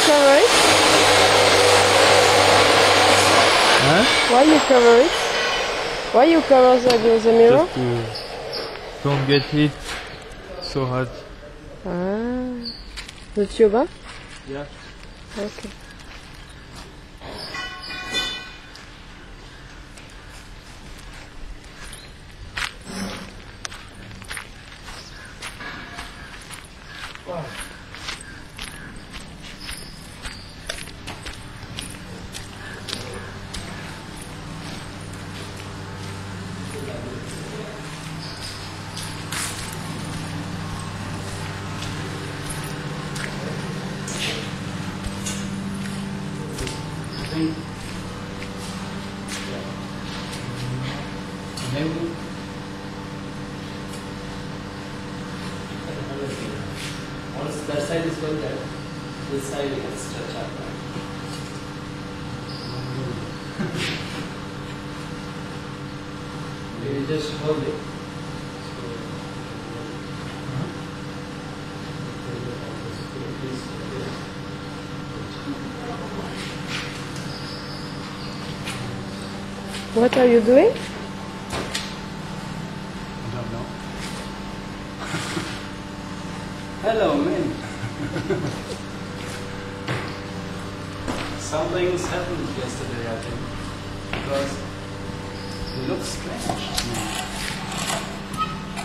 cover it? Huh? Why you cover it? Why you cover the mirror? Just to don't get hit so hard. Ah, the tube? Yeah. Okay. Wow. Once that side is well done, this side you can stretch out. You just hold it. What are you doing? I don't know. Hello, man. Something's happened yesterday, I think, because it looks strange to me.